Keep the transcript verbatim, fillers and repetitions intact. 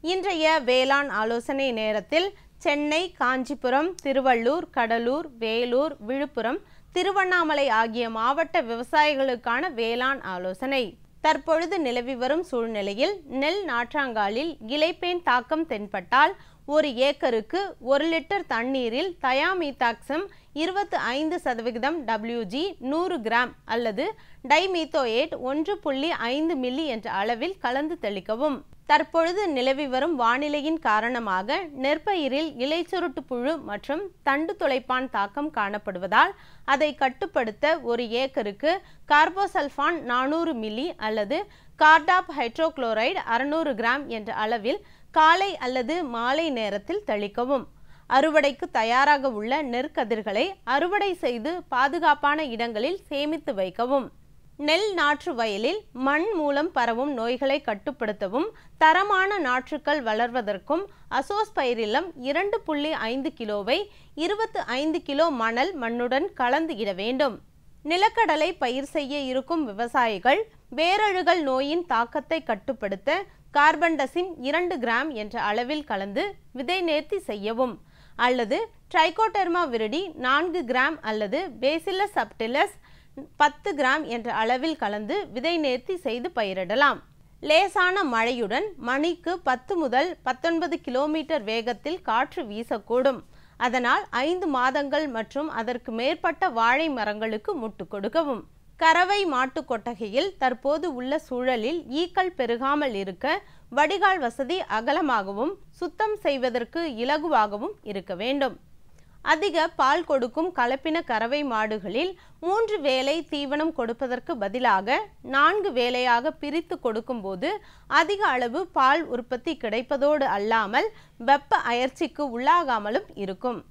இன்றைய வேளாண் ஆலோசனை நேரத்தில் சென்னை, காஞ்சிபுரம், திருவள்ளூர், கடலூர், வேலூர், விழுப்புரம், திருவண்ணாமலை ஆகிய மாவட்ட விவசாயிகளுக்கான வேளாண் ஆலோசனை. தற்பொழுது நிலவி வரும் சூழ்நிலையில் நெல் நாற்றாங்காலில் இலைப்பேன் தாக்கம் தென்பட்டால் ஒரு ஏக்கருக்கு ஒரு லிட்டர் தண்ணீரில் தயாமீத்தாக்சம் இருபத்தி ஐந்து சதவிகிதம் டபிள்யூஜி நூறு கிராம் அல்லது டைமீத்தோயேட் ஒன்று புள்ளி ஐந்து மில்லி என்ற அளவில் கலந்து தெளிக்கவும். தற்பொழுது நிலவி வரும் வானிலையின் காரணமாக நெற்பயிரில் இலைச்சுருட்டு புழு மற்றும் தண்டு துளைப்பான் தாக்கம் காணப்படுவதால் அதை கட்டுப்படுத்த ஒரு ஏக்கருக்கு கார்போசல்ஃபான் நானூறு மில்லி அல்லது கார்டாப் ஹைட்ரோகுளோரைடு அறுநூறு கிராம் என்ற அளவில் காலை அல்லது மாலை நேரத்தில் தெளிக்கவும். அறுவடைக்கு தயாராக உள்ள நெற்கதிர்களை அறுவடை செய்து பாதுகாப்பான இடங்களில் சேமித்து வைக்கவும். நெல் நாற்று வயலில் மண் மூலம் பரவும் நோய்களை கட்டுப்படுத்தவும் தரமான நாற்றுக்கள் வளர்வதற்கும் அசோஸ்பைரிலம் இரண்டு புள்ளி ஐந்து கிலோவை இருபத்தி ஐந்து கிலோ மணல் மண்ணுடன் கலந்து இட வேண்டும். நிலக்கடலை பயிர் செய்ய இருக்கும் விவசாயிகள் வேரழுகல் நோயின் தாக்கத்தை கட்டுப்படுத்த கார்பன்டசிம் இரண்டு கிராம் என்ற அளவில் கலந்து விதை நேர்த்தி செய்யவும் அல்லது ட்ரைகோடெர்மா விரிடி நான்கு கிராம் அல்லது பேசிலஸ் சப்டிலஸ் பத்து கிராம் என்ற அளவில் கலந்து விதை நேர்த்தி செய்து பயிரிடலாம். லேசான மழையுடன் மணிக்கு பத்து முதல் பத்தொன்பது கிலோமீட்டர் வேகத்தில் காற்று வீசக்கூடும். அதனால் ஐந்து மாதங்கள் மற்றும் அதற்கு மேற்பட்ட வாழை மரங்களுக்கு முட்டு கொடுக்கவும். கறவை மாட்டு கொட்டகையில் தற்போது உள்ள சூழலில் ஈக்கள் பெருகாமல் இருக்க வடிகால் வசதி அகலமாகவும் சுத்தம் செய்வதற்கு இலகுவாகவும் இருக்க வேண்டும். அதிக பால் கொடுக்கும் கலப்பின கறவை மாடுகளில் மூன்று வேளை தீவனம் கொடுப்பதற்கு பதிலாக நான்கு வேளையாக பிரித்து கொடுக்கும்போது அதிக அளவு பால் உற்பத்தி கிடைப்பதோடு அல்லாமல் வெப்ப அயற்சிக்கு உள்ளாகாமலும் இருக்கும்.